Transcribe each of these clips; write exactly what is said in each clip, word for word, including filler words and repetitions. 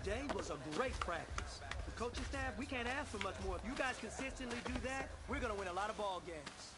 today was a great practice. The coaching staff, we can't ask for much more. If you guys consistently do that, we're going to win a lot of ball games.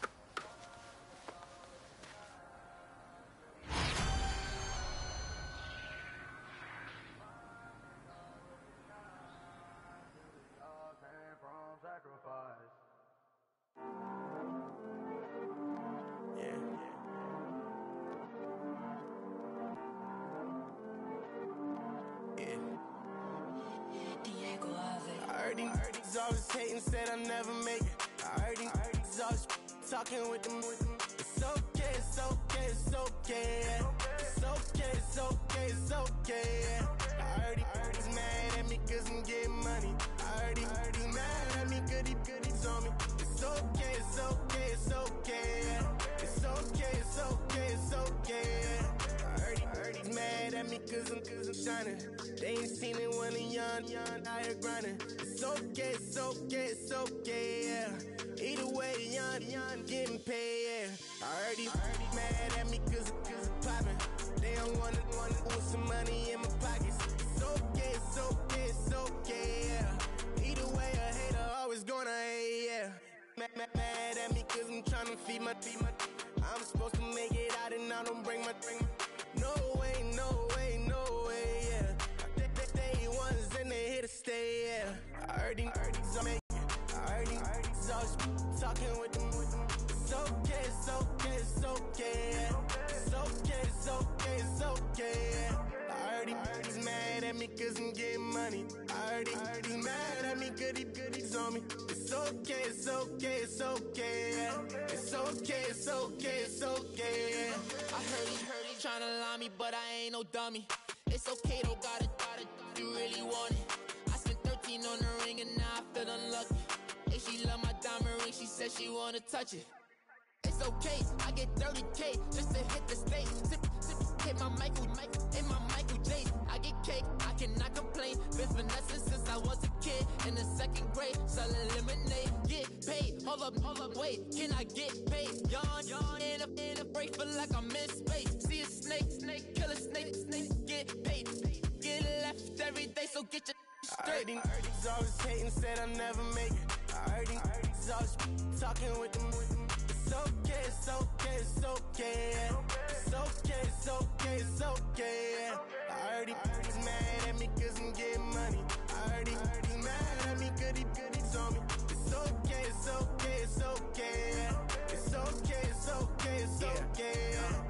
Always hating, said I'll never make it. I heard these always talking with them. It's okay, it's okay, it's okay. It's okay, it's okay, it's okay. I heard he's mad at me cause I'm getting money. I heard he's mad at me cause he, cause he's on me. It's okay, it's okay, it's okay. It's okay, it's okay, it's okay. I heard, he, heard he's mad at me cause I'm, cause I'm shining. They ain't seen it when I'm young, young, out here grinding. It's okay, it's okay, it's okay, yeah. Either way, young, young, getting paid, yeah. I heard he, heard he mad at me cause, cause I'm poppin'. They don't wanna, wanna put some money in my pockets. It's okay, it's okay, it's okay, yeah. Either way, a hater always gonna hate, yeah. Mad, mad, mad at me cause I'm tryna feed my, feed my. I'm supposed to make it out and I don't bring my, bring my. No way, no way, no way, yeah. Day ones and they here to stay, yeah. I heard he's make it. I heard he's always talking with them. It's okay, it's okay, it's okay, yeah. It's okay, it's okay, it's okay, yeah. I heard he's mad at me cause I'm getting money. I heard he's mad at me cause he, cause he's on me. It's okay, it's okay, it's okay, yeah. It's okay, it's okay, it's okay, yeah. I heard he, heard he tryna lie me, but I ain't no dummy. It's okay though, got it, got it, you really want it. I spent thirteen on the ring and now I feel unlucky. Hey, she love my diamond ring, she said she wanna touch it. It's okay, I get thirty K just to hit the stage. Sip, sip, hit my Michael, Michael, hit my Michael J. I get cake, I cannot complain. Been finessing since I was a kid. In the second grade, selling lemonade. Get paid, hold up, hold up, wait, can I get paid? Yawn, yawn, in a, in a break, feel like I'm in space. See a snake, snake, kill a snake, snake, get paid. Get left every day, so get your straight. I heard he's always hating, said I'll never make it. I heard he's always talking with them. It's okay, it's okay, it's okay, yeah. It's okay, it's okay, it's okay, yeah. I heard he's mad at me cause I'm getting money. I heard he's mad at me cause he, cause he's on me. It's okay, it's okay, it's okay, yeah. It's okay, it's okay, it's okay, yeah.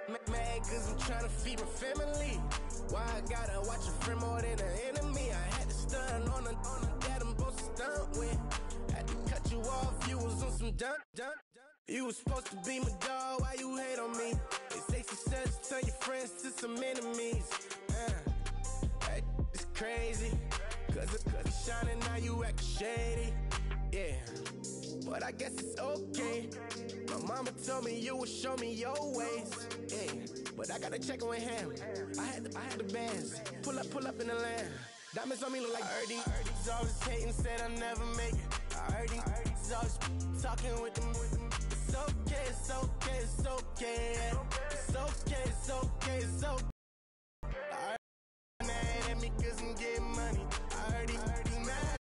Mad cause I'm tryna feed my family. Why I gotta watch a friend more than an enemy? I had to stun on the, on the dad I'm supposed to stunt with. Had to cut you off, you was on some dun, dun, dun. You was supposed to be my dog, why you hate on me? They say success to turn your friends to some enemies. uh, That is crazy. Cause it's, cause it's shining, now you actin' shady. Yeah, but I guess it's okay. My mama told me you would show me your ways. Yeah, but I gotta check with him. I had the, I had the bands. Pull up, pull up in the land. Diamonds on me look like Ernie. He's always hating, said I'll never make it. I heard he's always talking with them. It's okay, it's okay, it's okay, yeah. It's okay, it's okay, it's okay. I heard he's mad at me cause I'm getting money. I heard he's mad.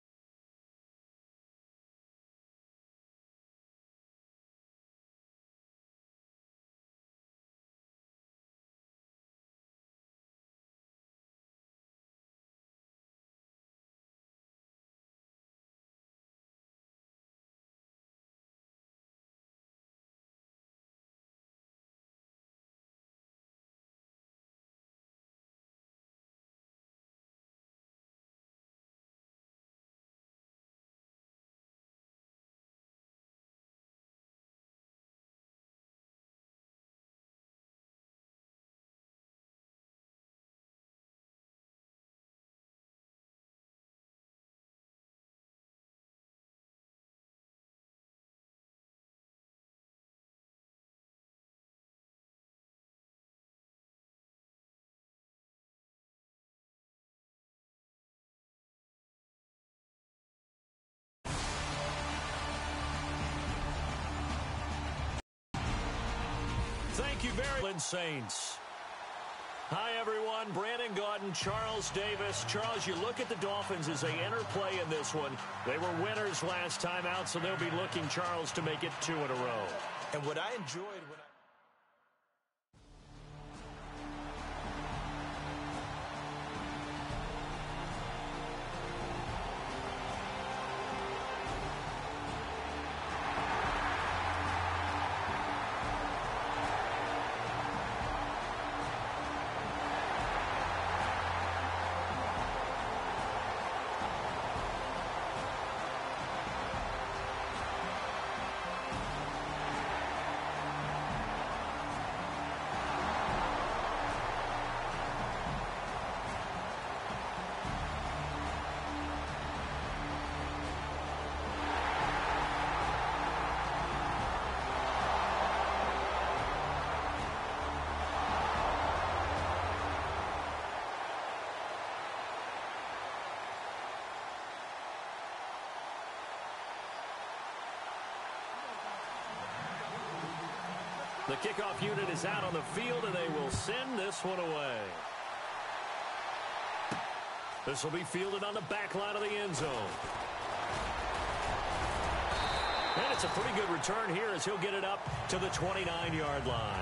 Thank you very much, Saints. Hi, everyone. Brandon Gaudin, Charles Davis. Charles, you look at the Dolphins as they enter play in this one. They were winners last time out, so they'll be looking, Charles, to make it two in a row. And what I enjoyed when I The kickoff unit is out on the field, and they will send this one away. This will be fielded on the back line of the end zone. And it's a pretty good return here as he'll get it up to the twenty-nine yard line.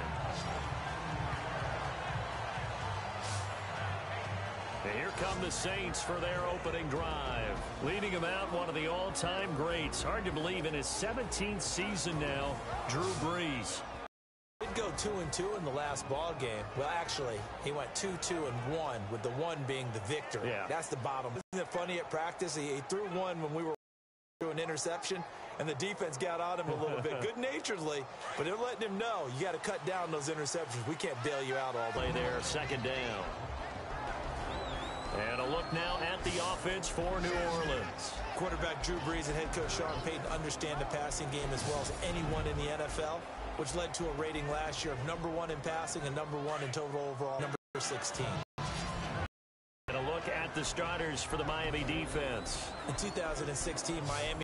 And here come the Saints for their opening drive. Leading them out, one of the all-time greats. Hard to believe in his seventeenth season now, Drew Brees. did go two and two in the last ball game. Well, actually, he went two, two, and one, with the one being the victory. Yeah. That's the bottom. Isn't it funny at practice? He, he threw one when we were through an interception, and the defense got on him a little bit, good-naturedly, but they're letting him know you got to cut down those interceptions. We can't bail you out all Play day. there, second down. And a look now at the offense for New Orleans. Quarterback Drew Brees and head coach Sean Payton understand the passing game as well as anyone in the N F L, which led to a rating last year of number one in passing and number one in total overall, number sixteen. And a look at the starters for the Miami defense. In two thousand sixteen, Miami